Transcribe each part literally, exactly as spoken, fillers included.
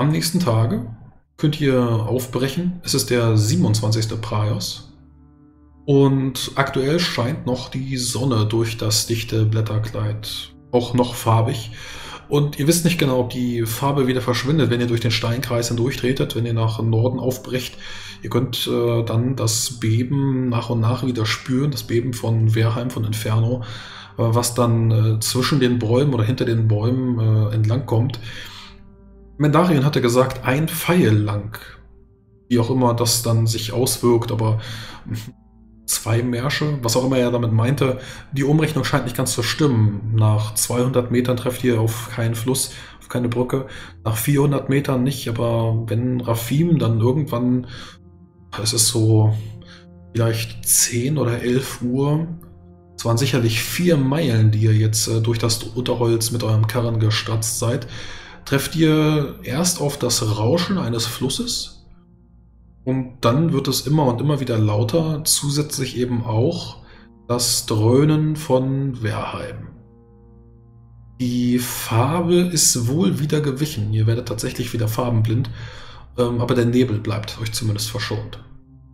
Am nächsten Tage könnt ihr aufbrechen. Es ist der siebenundzwanzigste Praios. Und aktuell scheint noch die Sonne durch das dichte Blätterkleid, auch noch farbig. Und ihr wisst nicht genau, ob die Farbe wieder verschwindet, wenn ihr durch den Steinkreis hindurchtretet, wenn ihr nach Norden aufbrecht. Ihr könnt äh, dann das Beben nach und nach wieder spüren, das Beben von Verheim, von Inferno, äh, was dann äh, zwischen den Bäumen oder hinter den Bäumen äh, entlang kommt. Mendarien hatte gesagt, ein Pfeil lang. Wie auch immer das dann sich auswirkt, aber zwei Märsche, was auch immer er damit meinte, die Umrechnung scheint nicht ganz zu stimmen. Nach zweihundert Metern trefft ihr auf keinen Fluss, auf keine Brücke. Nach vierhundert Metern nicht, aber wenn Rafim dann irgendwann, es ist so vielleicht zehn oder elf Uhr, es waren sicherlich vier Meilen, die ihr jetzt äh, durch das Unterholz mit eurem Karren gestatzt seid, trefft ihr erst auf das Rauschen eines Flusses. Und dann wird es immer und immer wieder lauter, zusätzlich eben auch das Dröhnen von Verheim. Die Farbe ist wohl wieder gewichen, ihr werdet tatsächlich wieder farbenblind, ähm, aber der Nebel bleibt euch zumindest verschont.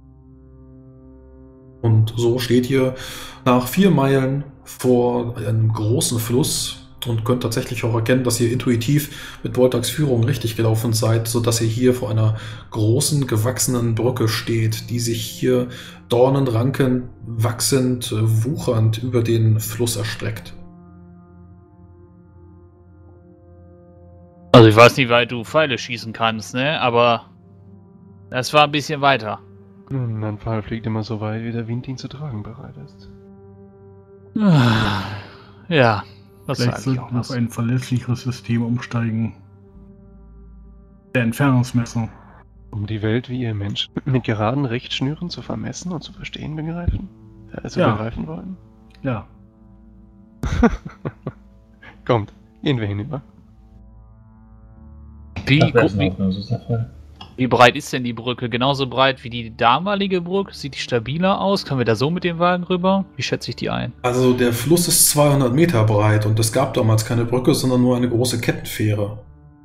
Und so steht ihr nach vier Meilen vor einem großen Fluss und könnt tatsächlich auch erkennen, dass ihr intuitiv mit Voltax Führung richtig gelaufen seid, sodass ihr hier vor einer großen, gewachsenen Brücke steht, die sich hier Dornenranken wachsend, wuchernd über den Fluss erstreckt. Also ich weiß nicht, wie weit du Pfeile schießen kannst, ne? Aber das war ein bisschen weiter. Nun, ein Pfeil fliegt immer so weit, wie der Wind ihn zu tragen bereit ist. Ja. Das Vielleicht sollten wir auf ein verlässlicheres System umsteigen. Der Entfernungsmessung. Um die Welt wie ihr Menschen mit geraden Richtschnüren zu vermessen und zu verstehen begreifen? Also Ja. begreifen wollen? Ja. Kommt, gehen wir hinüber. Wie, Das wäre guck, in wie, Ordnung, das ist der Fall. wie breit ist denn die Brücke? Genauso breit wie die damalige Brücke? Sieht die stabiler aus? Können wir da so mit dem Wagen rüber? Wie schätze ich die ein? Also der Fluss ist zweihundert Meter breit und es gab damals keine Brücke, sondern nur eine große Kettenfähre.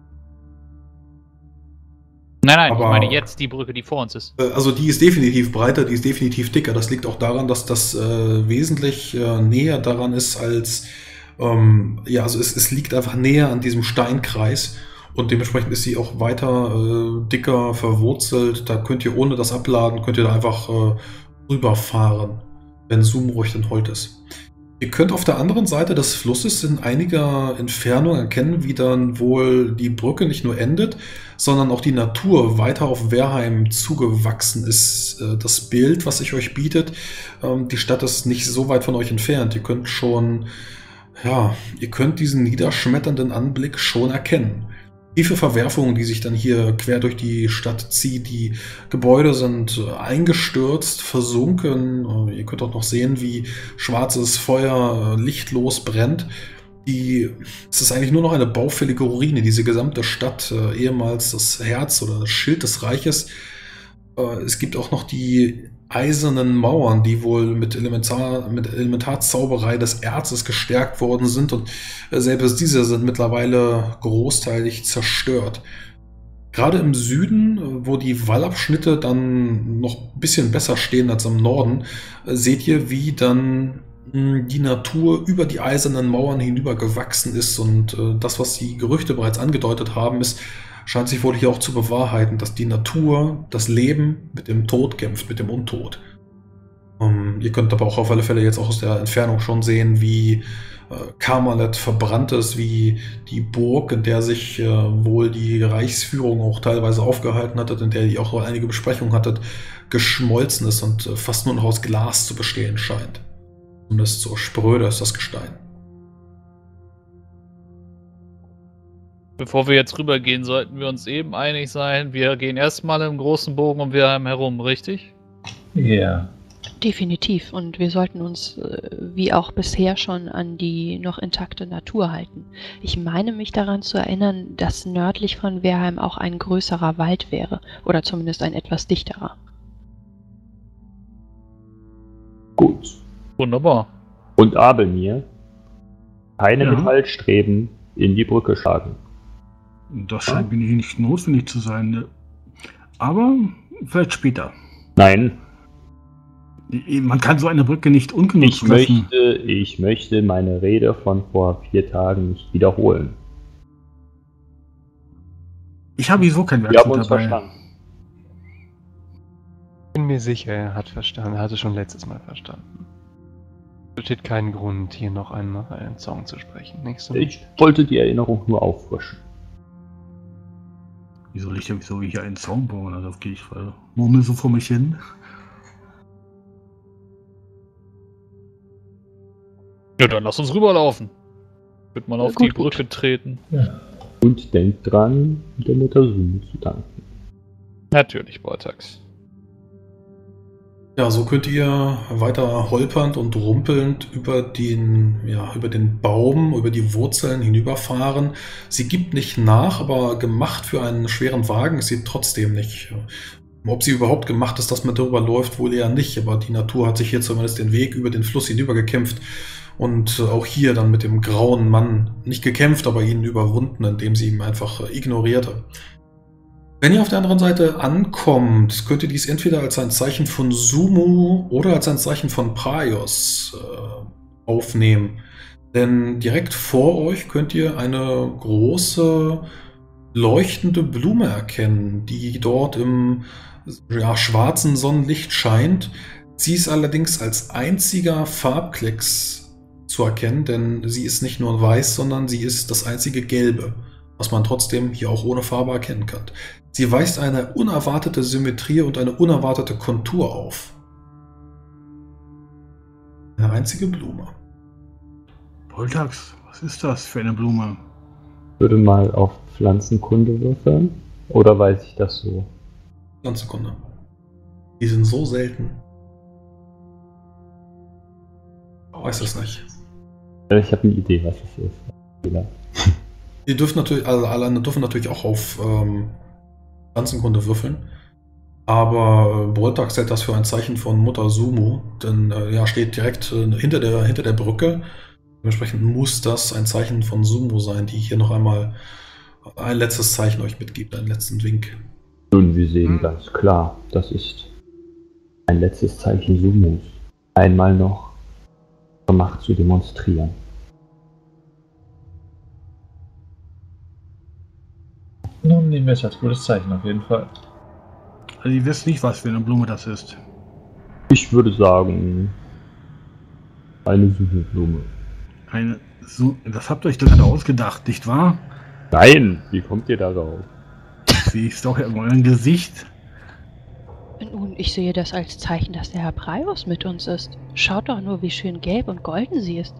Nein, nein, Aber- ich meine jetzt die Brücke, die vor uns ist. Äh, Also die ist definitiv breiter, die ist definitiv dicker. Das liegt auch daran, dass das äh, wesentlich äh, näher daran ist als, ähm, ja, also es, es liegt einfach näher an diesem Steinkreis und dementsprechend ist sie auch weiter äh, dicker verwurzelt. Da könnt ihr ohne das Abladen, könnt ihr da einfach äh, rüberfahren, wenn Zoom ruhig und Holt ist. Ihr könnt auf der anderen Seite des Flusses in einiger Entfernung erkennen, wie dann wohl die Brücke nicht nur endet, sondern auch die Natur weiter auf Verheim zugewachsen ist. Äh, Das Bild, was sich euch bietet, ähm, die Stadt ist nicht so weit von euch entfernt. Ihr könnt schon, ja, ihr könnt diesen niederschmetternden Anblick schon erkennen. Tiefe Verwerfungen, die sich dann hier quer durch die Stadt ziehen. Die Gebäude sind äh, eingestürzt, versunken. Äh, Ihr könnt auch noch sehen, wie schwarzes Feuer äh, lichtlos brennt. Die, es ist eigentlich nur noch eine baufällige Ruine, diese gesamte Stadt, äh, ehemals das Herz oder das Schild des Reiches. Äh, es gibt auch noch die eisernen Mauern, die wohl mit, Elementar, mit Elementarzauberei des Erzes gestärkt worden sind und äh, selbst diese sind mittlerweile großteilig zerstört. Gerade im Süden, äh, wo die Wallabschnitte dann noch ein bisschen besser stehen als im Norden, äh, seht ihr, wie dann mh, die Natur über die eisernen Mauern hinüber gewachsen ist und äh, das, was die Gerüchte bereits angedeutet haben, ist, scheint sich wohl hier auch zu bewahrheiten, dass die Natur, das Leben mit dem Tod kämpft, mit dem Untod. Um, ihr könnt aber auch auf alle Fälle jetzt auch aus der Entfernung schon sehen, wie äh, Karmalet verbrannt ist, wie die Burg, in der sich äh, wohl die Reichsführung auch teilweise aufgehalten hatte, in der ihr auch einige Besprechungen hattet, geschmolzen ist und äh, fast nur noch aus Glas zu bestehen scheint. Zumindest so spröde ist das Gestein. Bevor wir jetzt rübergehen, sollten wir uns eben einig sein, wir gehen erstmal im großen Bogen um Verheim herum, richtig? Ja. Definitiv. Und wir sollten uns, äh, wie auch bisher schon, an die noch intakte Natur halten. Ich meine mich daran zu erinnern, dass nördlich von Verheim auch ein größerer Wald wäre. Oder zumindest ein etwas dichterer. Gut. Wunderbar. Und Abelmir, keine Ja. Metallstreben in die Brücke schlagen. Das scheint mir nicht notwendig zu sein. Aber vielleicht später. Nein, Man kann so eine Brücke nicht ungenutzt ich lassen. möchte, ich möchte meine Rede von vor vier Tagen nicht wiederholen. Ich habe sowieso kein Wir haben Werkzeug uns dabei. verstanden. Ich bin mir sicher, er hat verstanden. Er hatte schon letztes Mal verstanden. Es besteht kein Grund, hier noch einmal einen Song zu sprechen, nicht so? Ich wollte die Erinnerung nur auffrischen. Wieso liegt ja so wie hier ein Song bauen? Also gehe ich äh, murmel so vor mich hin. Ja, dann lass uns rüberlaufen. Wird mal Ja, auf gut, die Brücke gut. treten. Und denkt dran, der Mutter Sumu zu danken. Natürlich, Bortax. Ja, so könnt ihr weiter holpernd und rumpelnd über den, ja, über den Baum, über die Wurzeln hinüberfahren. Sie gibt nicht nach, aber gemacht für einen schweren Wagen ist sie trotzdem nicht. Ob sie überhaupt gemacht ist, dass man darüber läuft, wohl eher nicht, aber die Natur hat sich hier zumindest den Weg über den Fluss hinüber gekämpft und auch hier dann mit dem grauen Mann nicht gekämpft, aber ihn überwunden, indem sie ihn einfach ignorierte. Wenn ihr auf der anderen Seite ankommt, könnt ihr dies entweder als ein Zeichen von Sumu oder als ein Zeichen von Praios äh, aufnehmen. Denn direkt vor euch könnt ihr eine große leuchtende Blume erkennen, die dort im ja, schwarzen Sonnenlicht scheint. Sie ist allerdings als einziger Farbklecks zu erkennen, denn sie ist nicht nur weiß, sondern sie ist das einzige Gelbe, was man trotzdem hier auch ohne Farbe erkennen kann. Sie weist eine unerwartete Symmetrie und eine unerwartete Kontur auf. Eine einzige Blume. Voltax, was ist das für eine Blume? Ich würde mal auf Pflanzenkunde würfeln. Oder weiß ich das so? Ganz Sekunde. Die sind so selten. Weiß es nicht. Ja, Ich habe eine Idee, was es ist. Vielleicht. Ihr dürft natürlich, also alle dürfen natürlich auch auf ähm, Pflanzenkunde würfeln. Aber äh, Voltax hält das für ein Zeichen von Mutter Sumu, denn äh, ja, steht direkt äh, hinter, der, hinter der Brücke. Dementsprechend muss das ein Zeichen von Sumu sein, die hier noch einmal ein letztes Zeichen euch mitgibt, einen letzten Wink. Nun, wir sehen ganz klar, das ist ein letztes Zeichen Sumus. Einmal noch ihre Macht zu demonstrieren. Nun nehmen wir es als gutes Zeichen auf jeden Fall. Also ihr wisst nicht, was für eine Blume das ist. Ich würde sagen, eine Sumu-Blume. Eine Su das habt ihr euch gerade ausgedacht, nicht wahr? Nein, wie kommt ihr darauf? Sie ist doch in eurem Gesicht. Nun, ich sehe das als Zeichen, dass der Herr Praios mit uns ist. Schaut doch nur, wie schön gelb und golden sie ist.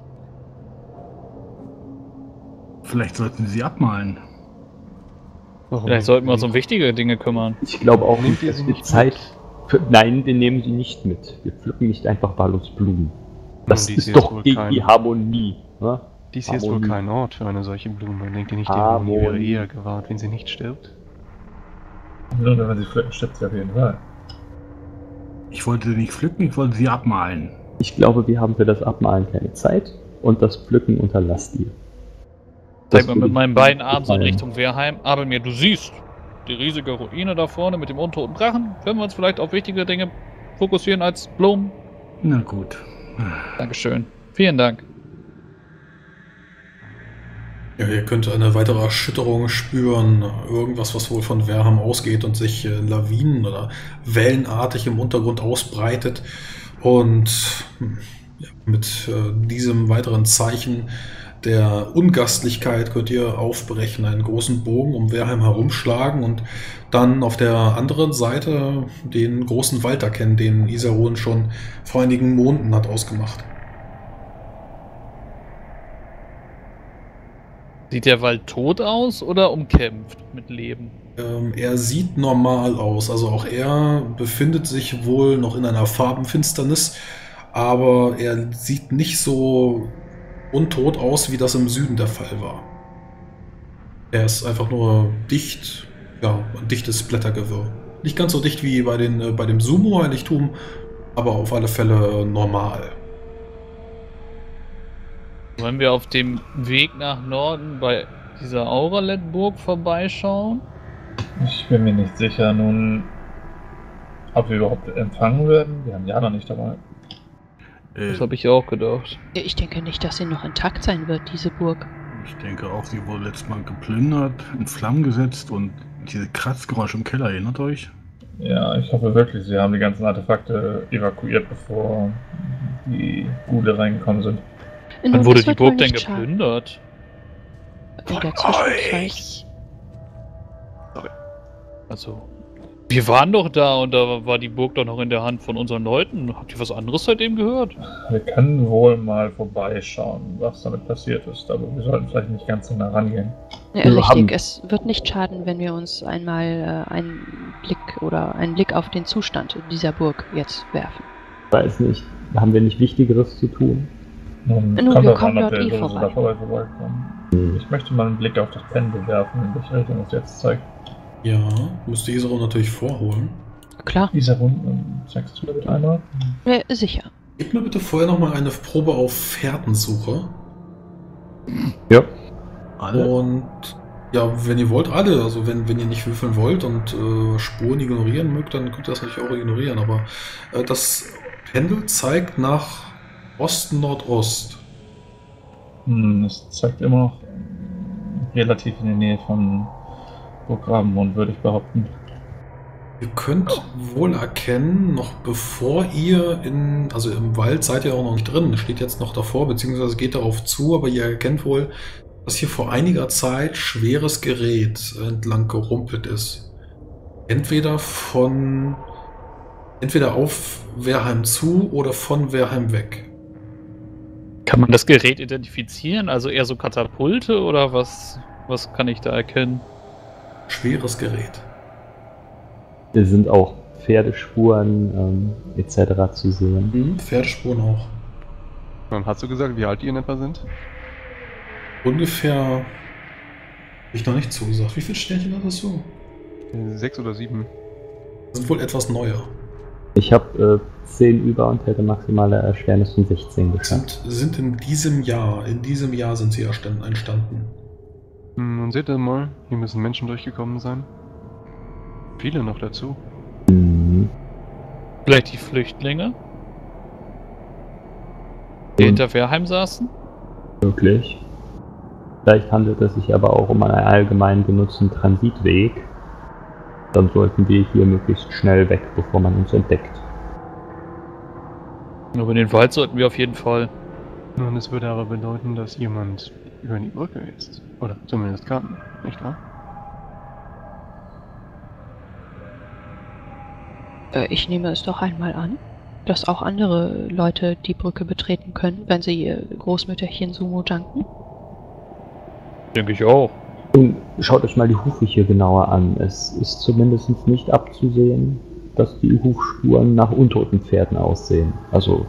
Vielleicht sollten sie abmalen. Warum Vielleicht nicht? sollten wir uns um wichtige Dinge kümmern. Ich glaube auch Nehmt nicht, ihr dass sie wir nicht Zeit mit? für... Nein, wir nehmen sie nicht mit. Wir pflücken nicht einfach wahllos Blumen. Das dies ist hier ist doch wohl gegen kein- die Harmonie. Ne? Dies hier ist wohl Harmonie. kein Ort für eine solche Blume. Denkt ihr nicht, die Harmonie wäre Harmonie. eher gewahrt, wenn sie nicht stirbt? Nun, wenn man sie pflücken, stirbt sie auf jeden Fall. Ich wollte sie nicht pflücken, ich wollte sie abmalen. Ich glaube, wir haben für das Abmalen keine Zeit und das Pflücken unterlasst ihr. Zeig mal würde mit ich meinen mir beiden Armen so in gefallen. Richtung Wehrheim. Aber mir, du siehst die riesige Ruine da vorne mit dem untoten Drachen. Können wir uns vielleicht auf wichtige Dinge fokussieren als Blumen? Na gut. Dankeschön. Vielen Dank. Ja, ihr könnt eine weitere Erschütterung spüren, irgendwas, was wohl von Werham ausgeht und sich äh, lawinen- oder wellenartig im Untergrund ausbreitet. Und hm, ja, mit äh, diesem weiteren Zeichen der Ungastlichkeit könnt ihr aufbrechen, einen großen Bogen um Werheim herumschlagen und dann auf der anderen Seite den großen Wald erkennen, den Isaron schon vor einigen Monaten hat ausgemacht. Sieht der Wald tot aus oder umkämpft mit Leben? Ähm, er sieht normal aus, also auch er befindet sich wohl noch in einer Farbenfinsternis, aber er sieht nicht so untot aus, wie das im Süden der Fall war. Er ist einfach nur dicht, ja, ein dichtes Blättergewirr. Nicht ganz so dicht wie bei, den, äh, bei dem Sumo-Heiligtum, aber auf alle Fälle äh, normal. Wollen wir auf dem Weg nach Norden bei dieser Auralet-Burg vorbeischauen? Ich bin mir nicht sicher nun, ob wir überhaupt empfangen werden. Wir haben ja noch nicht dabei. Äh, Das habe ich auch gedacht. Ich denke nicht, dass sie noch intakt sein wird, diese Burg. ich denke auch, sie wurde letztes Mal geplündert, in Flammen gesetzt und diese Kratzgeräusche im Keller, erinnert euch? Ja, ich hoffe wirklich, sie haben die ganzen Artefakte evakuiert, bevor die Ghule reingekommen sind. Wann Nun, wurde das die wird wohl Burg denn nicht schaden. geplündert? In der Zwischenzeit. Also, wir waren doch da und da war die Burg doch noch in der Hand von unseren Leuten. Habt ihr was anderes seitdem gehört? Wir können wohl mal vorbeischauen, was damit passiert ist, aber wir sollten vielleicht nicht ganz so nah rangehen. Ja, Wir richtig, haben- es wird nicht schaden, wenn wir uns einmal äh, einen Blick oder einen Blick auf den Zustand dieser Burg jetzt werfen. Ich weiß nicht, haben wir nicht Wichtigeres zu tun? Nun, Nun, kommt wir drauf kommen an, ob dort wir eh sowieso vorbei. da vorbei vorbeikommen. Hm. Ich möchte mal einen Blick auf das Pendel werfen, in welche Richtung es jetzt zeigt. Ja, müsste Isero natürlich vorholen. Klar, Dieser Runde, zeigst du mir bitte einmal? äh, sicher. Gib mir bitte vorher nochmal eine Probe auf Fährtensuche. Ja. Alle? Und ja, wenn ihr wollt, alle. Also wenn, wenn ihr nicht würfeln wollt und äh, Spuren ignorieren mögt, dann könnt ihr das natürlich auch ignorieren. Aber äh, das Pendel zeigt nach Osten-Nordost. Hm, es zeigt immer noch ähm, relativ in der Nähe von Burggrabenmund, würde ich behaupten. Ihr könnt wohl erkennen, noch bevor ihr in, also im Wald seid ihr auch noch nicht drin, steht jetzt noch davor, beziehungsweise geht darauf zu, aber ihr erkennt wohl, dass hier vor einiger Zeit schweres Gerät entlang gerumpelt ist. Entweder von, entweder auf Wehrheim zu oder von Wehrheim weg. Kann man das Gerät identifizieren? Also eher so Katapulte oder was, was kann ich da erkennen? Schweres Gerät. Es sind auch Pferdespuren ähm, et cetera zu sehen. Mhm, Pferdespuren auch. Dann hast du gesagt, wie alt die in etwa sind? Ungefähr, hab ich noch nicht zugesagt. Wie viele Sternchen hat das so? Äh, Sechs oder sieben. Sind wohl etwas neuer. Ich habe äh, zehn über und hätte maximale Erschwernis von sechzehn geschafft. Sind, sind in diesem Jahr, in diesem Jahr sind sie erstand- entstanden. Hm, und seht ihr mal, hier müssen Menschen durchgekommen sein. Viele noch dazu. Mhm. Vielleicht die Flüchtlinge, die Und hinter Wehrheim saßen? Möglich. Vielleicht handelt es sich aber auch um einen allgemein genutzten Transitweg. Dann sollten wir hier möglichst schnell weg, bevor man uns entdeckt. Aber in den Wald sollten wir auf jeden Fall. Nun, es würde aber bedeuten, dass jemand über die Brücke ist. Oder zumindest kann, nicht wahr? Äh, ich nehme es doch einmal an, dass auch andere Leute die Brücke betreten können, wenn sie ihr Großmütterchen Sumo danken. Denke ich auch. Und schaut euch mal die Hufe hier genauer an. Es ist zumindest nicht abzusehen, dass die Hufspuren nach untoten Pferden aussehen. Also.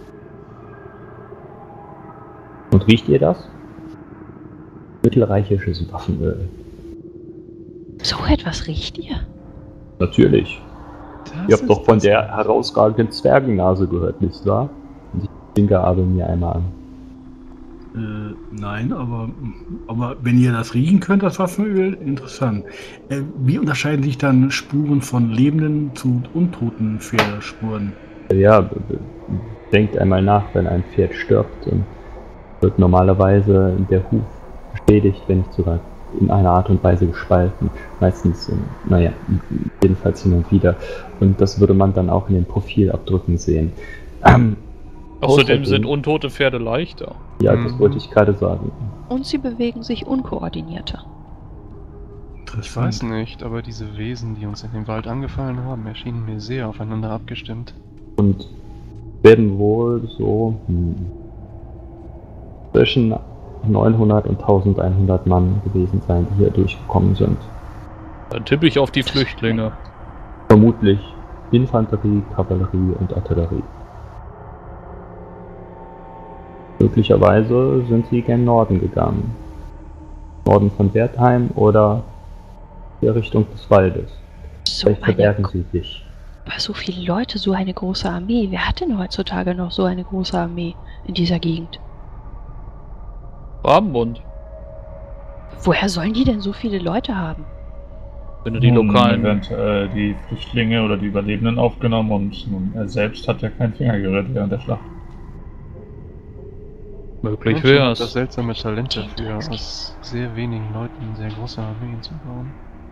Und riecht ihr das? Mittelreichisches Waffenöl. So etwas riecht ihr? Natürlich. Das Ihr habt doch ist von das- der herausragenden Zwergennase gehört, nicht wahr? Und ich winke aber mir einmal an. Äh, nein, aber, aber wenn ihr das riechen könnt, das Waffenöl, interessant. Äh, wie unterscheiden sich dann Spuren von lebenden zu untoten Pferdespuren? Ja, b- b- denkt einmal nach, wenn ein Pferd stirbt, und wird normalerweise der Huf beschädigt, wenn nicht sogar in einer Art und Weise gespalten. Meistens, in, naja, jedenfalls hin und wieder. Und das würde man dann auch in den Profilabdrücken sehen. Ähm, Außerdem Außerdem- sind untote Pferde leichter. ja, das Mhm. wollte ich gerade sagen. Und sie bewegen sich unkoordinierter. Ich weiß nicht, aber diese Wesen, die uns in dem Wald angefallen haben, erschienen mir sehr aufeinander abgestimmt. Und werden wohl so hm, zwischen neunhundert und eintausendeinhundert Mann gewesen sein, die hier durchgekommen sind. Dann tippe ich auf die Flüchtlinge. Vermutlich Infanterie, Kavallerie und Artillerie. Möglicherweise sind sie gen Norden gegangen. Norden von Wertheim oder in der Richtung des Waldes. So Vielleicht verbergen eine, sie sich. aber so viele Leute, so eine große Armee. Wer hat denn heutzutage noch so eine große Armee in dieser Gegend? Rabenbund. Woher sollen die denn so viele Leute haben? Wenn du die Nun, lokalen... eventuell die Flüchtlinge oder die Überlebenden aufgenommen und nun, er selbst hat ja keinen Finger gerührt während der Schlacht. Möglich Menschen haben wär's. das seltsame Talent dafür, aus sehr wenigen Leuten sehr große Armeen zu bauen.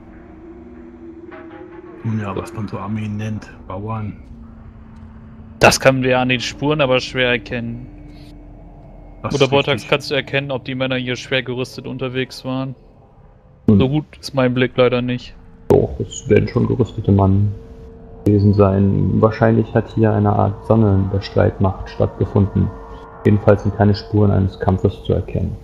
Nun ja, was man so Armeen nennt. Bauern. Das kann man ja an den Spuren aber schwer erkennen. Das Oder ist Vortags richtig. kannst du erkennen, ob die Männer hier schwer gerüstet unterwegs waren. Hm. So gut ist mein Blick leider nicht. Doch, es werden schon gerüstete Mann gewesen sein. Wahrscheinlich hat hier eine Art Sammeln der Streitmacht stattgefunden. Jedenfalls sind keine Spuren eines Kampfes zu erkennen.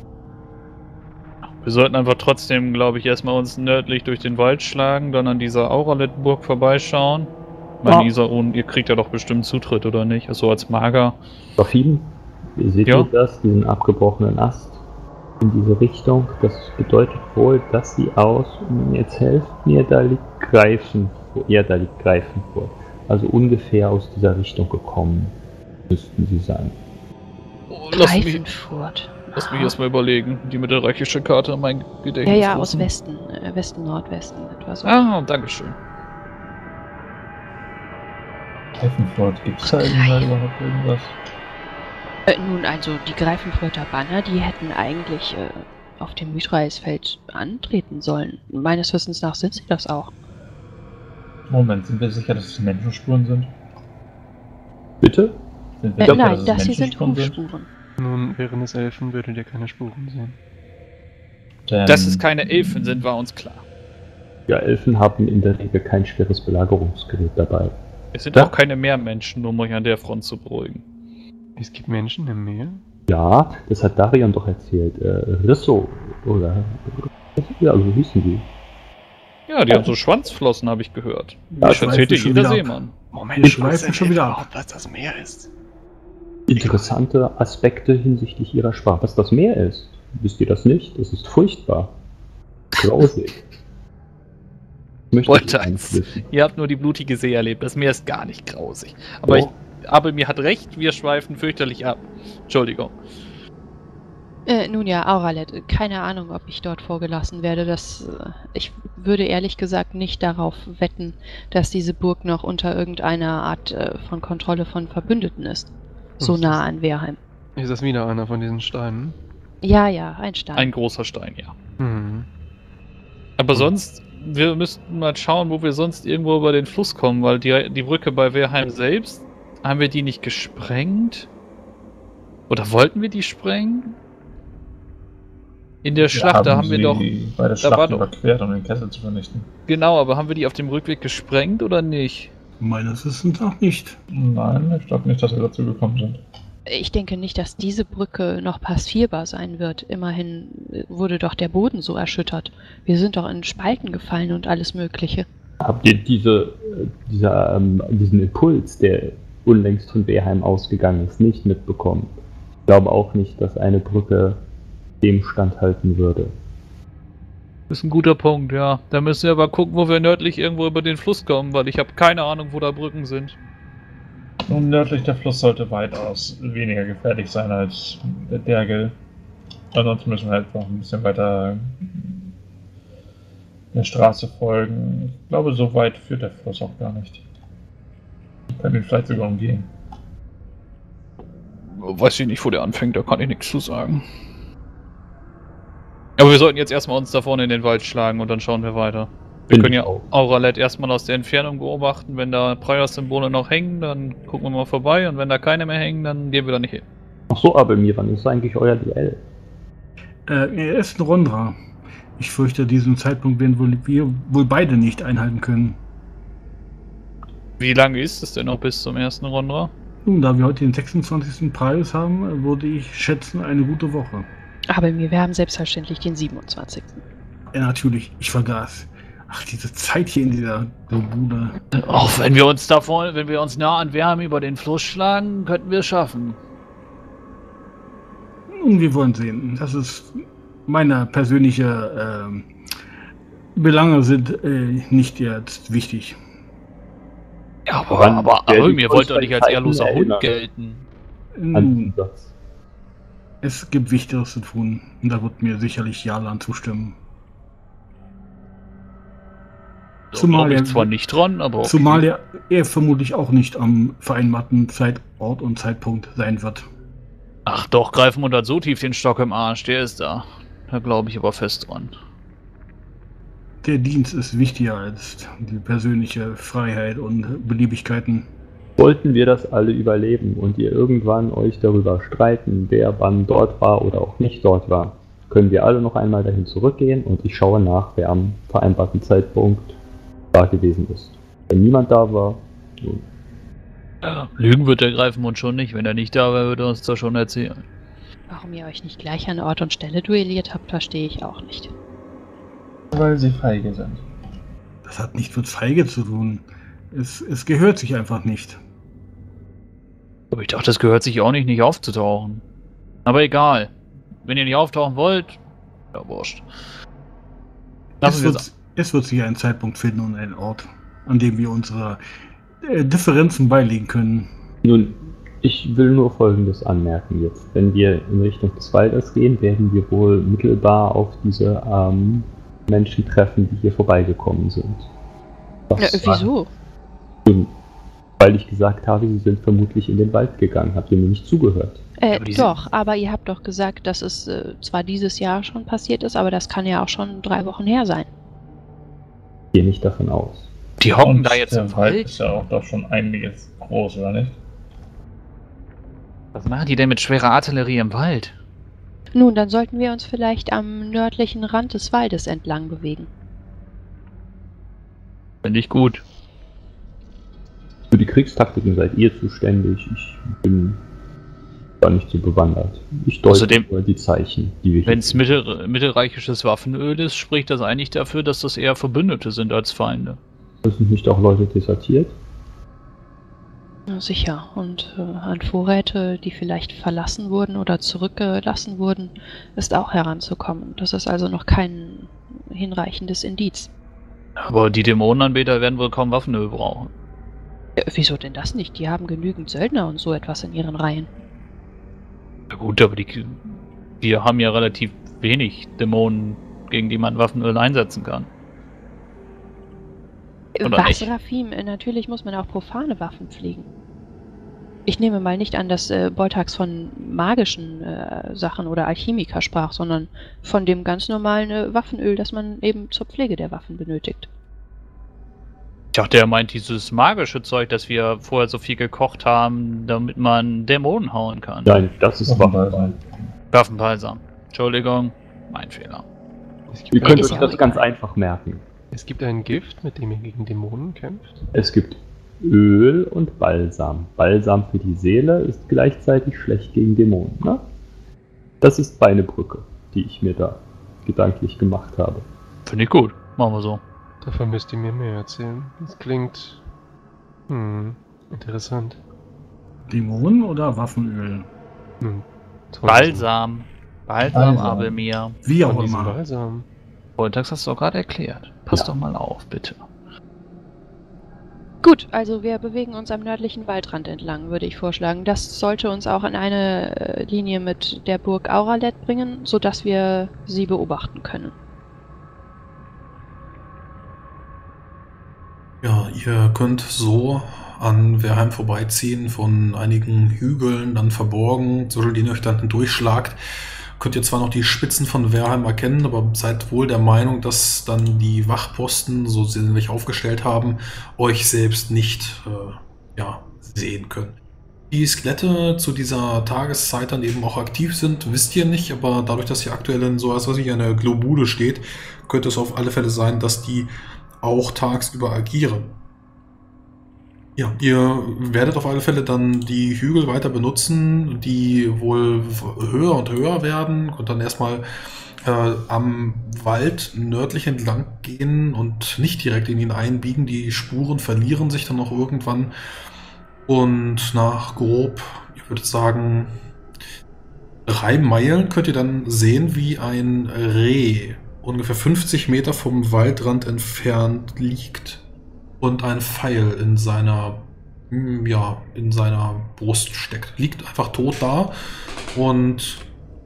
Wir sollten einfach trotzdem, glaube ich, erstmal uns nördlich durch den Wald schlagen, dann an dieser Auralet-Burg vorbeischauen. Meine Ja. Isaun, ihr kriegt ja doch bestimmt Zutritt, oder nicht? So als Mager. Rafin, ihr seht Ja. ihr das, diesen abgebrochenen Ast in diese Richtung. Das bedeutet wohl, dass sie aus, jetzt helft mir, da liegt Greifen vor. Ja, da liegt Greifen vor. Also ungefähr aus dieser Richtung gekommen müssten sie sein. Oh, lass mich, Greifenfurt. lass mich erstmal überlegen. Die mittelreichische Karte, mein Ja, Gedächtnis. ja, aus lassen. Westen. Äh, Westen, Nordwesten, etwa so. Ah, dankeschön. Greifenfurt, gibt es da irgendwann überhaupt irgendwas? Äh, nun, also die Greifenfurter Banner, die hätten eigentlich äh, auf dem Mithraisfeld antreten sollen. Meines Wissens nach sind sie das auch. Moment, sind wir sicher, dass es Menschenspuren sind? Bitte? Sind wir Äh, sicher, nein, dass es das hier sind Menschenspuren sind? Hufspuren. Nun, wären es Elfen, würdet ihr keine Spuren sehen. Denn Dass es keine Elfen sind, war uns klar. Ja, Elfen haben in der Regel kein schweres Belagerungsgerät dabei. Es sind Ja. auch keine Meermenschen, um euch an der Front zu beruhigen. Es gibt Menschen im Meer? Ja, das hat Darion doch erzählt. Äh, Risso, oder? Ja, so hießen die. Ja, die haben so Schwanzflossen, habe ich gehört. Ja, Das erzählt dir schweifen schon jeder wieder ab. Seemann. Moment, Wir schweifen schon wieder ab. was das Meer ist. Interessante Aspekte hinsichtlich ihrer Sprache. Was das Meer ist, wisst ihr das nicht? Es ist furchtbar. Grausig. Möchte ich Wollte eins eins. wissen. Ihr habt nur die blutige See erlebt. Das Meer ist gar nicht grausig. Aber, ich, Doch. aber mir hat recht, wir schweifen fürchterlich ab. Entschuldigung. Äh, nun ja, Auralet, keine Ahnung, ob ich dort vorgelassen werde. Das, äh, ich würde ehrlich gesagt nicht darauf wetten, dass diese Burg noch unter irgendeiner Art äh, von Kontrolle von Verbündeten ist. So Hm. nah an Wehrheim. Ist das wieder einer von diesen Steinen? Ja, ja, ein Stein. Ein großer Stein, ja. Hm. Aber Hm. sonst, wir müssten mal schauen, wo wir sonst irgendwo über den Fluss kommen, weil die, die Brücke bei Wehrheim selbst, haben wir die nicht gesprengt? Oder wollten wir die sprengen? In der Schlacht, da haben wir sie doch... bei der da Schlacht war doch- überquert, um den Kessel zu vernichten. Genau, aber haben wir die auf dem Rückweg gesprengt oder nicht? Meines Wissens noch nicht. Nein, ich glaube nicht, dass wir dazu gekommen sind. Ich denke nicht, dass diese Brücke noch passierbar sein wird. Immerhin äh, wurde doch der Boden so erschüttert. Wir sind doch in Spalten gefallen und alles Mögliche. Habt ihr diese, äh, dieser, ähm, diesen Impuls, der unlängst von Wehrheim ausgegangen ist, nicht mitbekommen? Ich glaube auch nicht, dass eine Brücke dem standhalten würde. Das ist ein guter Punkt, ja. Da müssen wir aber gucken, wo wir nördlich irgendwo über den Fluss kommen, weil ich habe keine Ahnung, wo da Brücken sind. Nun, nördlich der Fluss sollte weitaus weniger gefährlich sein als der Dergel. Ansonsten müssen wir halt noch ein bisschen weiter der Straße folgen. Ich glaube, so weit führt der Fluss auch gar nicht. Wir können ihn vielleicht sogar umgehen. Weiß ich nicht, wo der anfängt, da kann ich nichts zu sagen. Aber wir sollten jetzt erstmal uns da vorne in den Wald schlagen und dann schauen wir weiter. Wir Finde können ich ja auch. Auralet erstmal aus der Entfernung beobachten. Wenn da Prior-Symbole noch hängen, dann gucken wir mal vorbei. Und wenn da keine mehr hängen, dann gehen wir da nicht hin. Ach so, aber mir, wann ist eigentlich euer Duell? Äh, er ist ein Rondra. Ich fürchte, diesen Zeitpunkt werden wohl, wir wohl beide nicht einhalten können. Wie lange ist es denn noch bis zum ersten Rondra? Nun, da wir heute den sechsundzwanzigsten Preis haben, würde ich schätzen, eine gute Woche. Aber mir, wir haben selbstverständlich den siebenundzwanzigsten Ja, natürlich, ich vergaß. Ach, diese Zeit hier in dieser Bude. Auch wenn wir uns da vorne, wenn wir uns nah an Wehrheim über den Fluss schlagen, könnten wir es schaffen. Nun, wir wollen sehen. Das ist meine persönliche ähm, Belange sind äh, nicht jetzt wichtig. Ja, aber, Woran aber werden Aröm, die ihr wollt doch nicht als Zeiten ehrloser Hund erinnern? gelten. An Nun, diesen Satz. Es gibt Wichtigeres zu tun. Und da wird mir sicherlich Jalan zustimmen. Da Zumal glaube ich er- zwar nicht dran, aber okay. Zumal er, er vermutlich auch nicht am vereinbarten Zeit, Ort und Zeitpunkt sein wird. Ach doch, Greifmund hat so tief den Stock im Arsch, der ist da. Da glaube ich aber fest dran. Der Dienst ist wichtiger als die persönliche Freiheit und Beliebigkeiten. Sollten wir das alle überleben und ihr irgendwann euch darüber streiten, wer wann dort war oder auch nicht dort war, können wir alle noch einmal dahin zurückgehen und ich schaue nach, wer am vereinbarten Zeitpunkt da gewesen ist. Wenn niemand da war, nun, Ja, Lügen wird der Greifmund schon nicht. Wenn er nicht da wäre, würde er uns das schon erzählen. Warum ihr euch nicht gleich an Ort und Stelle duelliert habt, verstehe ich auch nicht. Weil sie feige sind. Das hat nichts mit Feige zu tun. Es, es gehört sich einfach nicht. Aber ich dachte, es gehört sich auch nicht, nicht aufzutauchen. Aber egal. Wenn ihr nicht auftauchen wollt, ja, wurscht. Lassen Es wir wird, es. es wird sich einen Zeitpunkt finden und einen Ort, an dem wir unsere äh, Differenzen beilegen können. Nun, ich will nur Folgendes anmerken jetzt. Wenn wir in Richtung des Waldes gehen, werden wir wohl mittelbar auf diese ähm, Menschen treffen, die hier vorbeigekommen sind. Ja, Das wieso? war- Weil ich gesagt habe, sie sind vermutlich in den Wald gegangen. Habt ihr mir nicht zugehört? Äh, Aber diese- doch, aber ihr habt doch gesagt, dass es äh, zwar dieses Jahr schon passiert ist, aber das kann ja auch schon drei Wochen her sein. Ich gehe nicht davon aus. Die hocken Und da jetzt der im Wald Wald. ist ja auch doch schon einiges groß, oder nicht? Was machen die denn mit schwerer Artillerie im Wald? Nun, dann sollten wir uns vielleicht am nördlichen Rand des Waldes entlang bewegen. Finde ich gut. Für die Kriegstaktiken seid ihr zuständig. Ich bin da nicht so bewandert. Ich deute Außerdem- nur die Zeichen, die wir Wenn es hier mittel, mittelreichisches Waffenöl ist, spricht das eigentlich dafür, dass das eher Verbündete sind als Feinde. sind nicht auch Leute desertiert. Ja, sicher. Und äh, an Vorräte, die vielleicht verlassen wurden oder zurückgelassen wurden, ist auch heranzukommen. Das ist also noch kein hinreichendes Indiz. Aber die Dämonenanbeter werden wohl kaum Waffenöl brauchen. Äh, wieso denn das nicht? Die haben genügend Söldner und so etwas in ihren Reihen. Na gut, aber die, wir haben ja relativ wenig Dämonen, gegen die man Waffenöl einsetzen kann. Oder Was, nicht? Rafim? Äh, Natürlich muss man auch profane Waffen pflegen. Ich nehme mal nicht an, dass äh, Boltax von magischen äh, Sachen oder Alchemiker sprach, sondern von dem ganz normalen äh, Waffenöl, das man eben zur Pflege der Waffen benötigt. Ich dachte, er meint dieses magische Zeug, das wir vorher so viel gekocht haben, damit man Dämonen hauen kann. Nein, das ist Offenbar Waffen. sein. Waffenbalsam. Entschuldigung, mein Fehler. Es Ihr gibt, könnt ist euch ja das auch ganz egal. einfach merken. es gibt ein Gift, mit dem ihr gegen Dämonen kämpft. Es gibt Öl und Balsam. Balsam für die Seele ist gleichzeitig schlecht gegen Dämonen. Ne? Das ist meine Brücke, die ich mir da gedanklich gemacht habe. Finde ich gut. Machen wir so. Davon müsst ihr mir mehr erzählen. Das klingt... Hm, interessant. Dämonen oder Waffenöl? Hm, toll. Balsam. Balsam, Balsam. Abelmir. Wie auch Von diesem immer. Balsam. Voltax hast du doch gerade erklärt. Pass Ja. doch mal auf, bitte. Gut, also wir bewegen uns am nördlichen Waldrand entlang, würde ich vorschlagen. Das sollte uns auch in eine äh, Linie mit der Burg Auralet bringen, sodass wir sie beobachten können. Ja, ihr könnt so an Verheim vorbeiziehen, von einigen Hügeln dann verborgen, zwischen denen ihr euch dann hindurchschlagt. Könnt ihr zwar noch die Spitzen von Verheim erkennen, aber seid wohl der Meinung, dass dann die Wachposten, so sie sich aufgestellt haben, euch selbst nicht äh, ja, sehen können. Die Skelette zu dieser Tageszeit dann eben auch aktiv sind, wisst ihr nicht, aber dadurch, dass ihr aktuell in so etwas, was ich eine Globule steht, könnte es auf alle Fälle sein, dass die auch tagsüber agieren. Ja, ihr werdet auf alle Fälle dann die Hügel weiter benutzen, die wohl höher und höher werden und dann erstmal äh, am Wald nördlich entlang gehen und nicht direkt in ihn einbiegen. Die Spuren verlieren sich dann auch irgendwann und nach grob, ich würde sagen, drei Meilen könnt ihr dann sehen, wie ein Reh ungefähr fünfzig Meter vom Waldrand entfernt liegt und ein Pfeil in seiner, ja, in seiner Brust steckt. Liegt einfach tot da und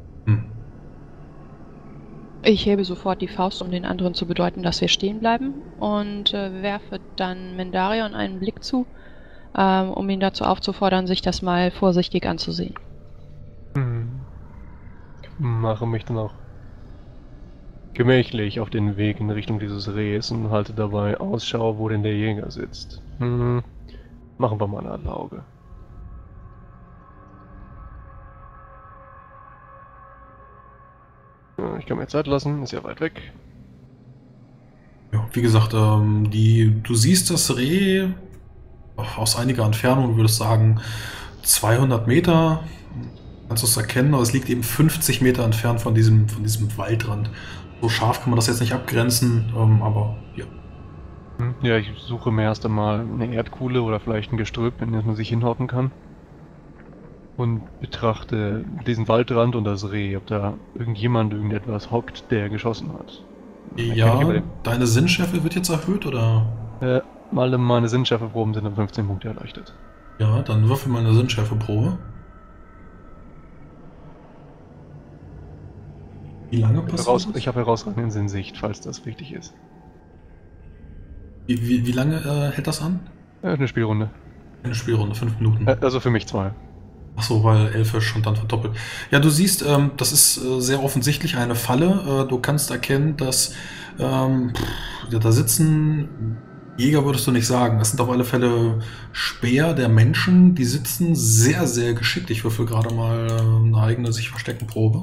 Ich hebe sofort die Faust, um den anderen zu bedeuten, dass wir stehen bleiben und äh, werfe dann Mendarion einen Blick zu, ähm, um ihn dazu aufzufordern, sich das mal vorsichtig anzusehen. Hm. Mache mich dann auch gemächlich auf den Weg in Richtung dieses Rehs und halte dabei Ausschau, wo denn der Jäger sitzt. Hm. Machen wir mal ein Auge. Ja, ich kann mir Zeit lassen, ist ja weit weg. Ja, wie gesagt, ähm, die, du siehst das Reh aus einiger Entfernung, würdest sagen zweihundert Meter, kannst du es erkennen, aber es liegt eben fünfzig Meter entfernt von diesem, von diesem Waldrand. So scharf kann man das jetzt nicht abgrenzen, ähm, aber ja. Hm, Ja, ich suche mir erst einmal eine Erdkuhle oder vielleicht ein Gestrüpp, in dem man sich hinhocken kann. Und betrachte diesen Waldrand und das Reh, ob da irgendjemand irgendetwas hockt, der geschossen hat. Erkenne ich Ja, über den- deine Sinnschärfe wird jetzt erhöht, oder? Äh, alle meine Sinnschärfeproben sind um fünfzehn Punkte erleuchtet. Ja, dann würfel mal eine Sinnschärfeprobe. Wie lange passiert Heraus, das? ich habe herausragende Sinnsicht, falls das wichtig ist. Wie, wie, wie lange äh, hält das an? Äh, eine Spielrunde. Eine Spielrunde, fünf Minuten. Äh, also für mich zwei. Achso, weil elf ist schon dann verdoppelt. Ja, du siehst, ähm, das ist äh, sehr offensichtlich eine Falle. Äh, du kannst erkennen, dass ähm, pff, ja, da sitzen Jäger, würdest du nicht sagen. Das sind auf alle Fälle Speer der Menschen. Die sitzen sehr, sehr geschickt. Ich würfel gerade mal äh, eine eigene sich verstecken Probe.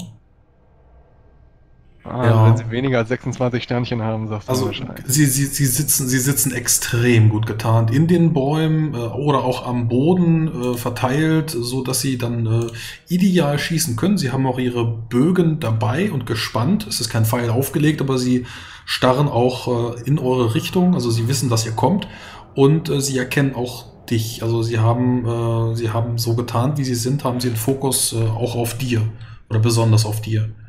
Ah, Ja. wenn sie weniger als sechsundzwanzig Sternchen haben, sagst du Also wahrscheinlich. sie, sie, sie, sitzen, sie sitzen extrem gut getarnt in den Bäumen äh, oder auch am Boden äh, verteilt, so dass sie dann äh, ideal schießen können. Sie haben auch ihre Bögen dabei und gespannt. Es ist kein Pfeil aufgelegt, aber sie starren auch äh, in eure Richtung. Also sie wissen, dass ihr kommt und äh, sie erkennen auch dich. Also sie haben, äh, sie haben so getarnt, wie sie sind, haben sie den Fokus äh, auch auf dir oder besonders auf dir.